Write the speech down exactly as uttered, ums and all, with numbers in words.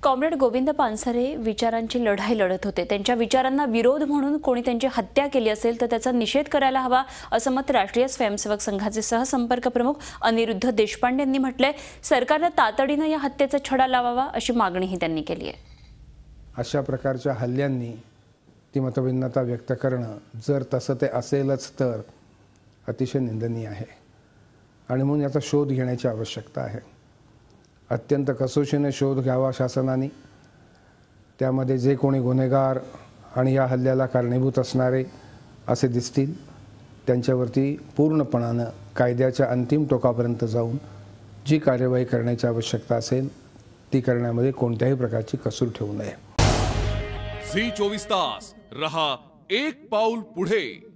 Comrade Govind Pansare विचारांची लढाई लढत होते। त्यांच्या विचारांना विरोध म्हणून कोणी त्यांची हत्या केली असेल तर त्याचा निषेध करायला हवा असं मत राष्ट्रीय स्वयंसेवक संघाचे सहसंपर्क प्रमुख अनिरुद्ध देशपांडे यांनी म्हटलंय। सरकारने तातडीने या हत्येचा छडा लावावा अशी मागणीही त्यांनी केली आहे। अशा प्रकारच्या हल्ल्यांनी ती मतभिन्नता व्यक्त करणं जर तसं ते असेलच तर अतिशय निंदनीय आहे आणि म्हणून याचा शोध घेण्याची आवश्यकता आहे। अत्यंत कसोशीने शोध घ्यावा शासनाने। त्यामध्ये जे कोणी गुन्हेगार आणि या हल्ल्याला कारणीभूत असणारे असे दिसतील त्यांच्यावरती पूर्णपणाने कायद्याच्या अंतिम टोकापर्यंत जाऊन जी कार्यवाही करण्याची आवश्यकता असेल ती करण्यामध्ये कोणत्याही प्रकारची कसूर ठेवू नये। झी चोवीस तास रहा एक पाऊल पुढे।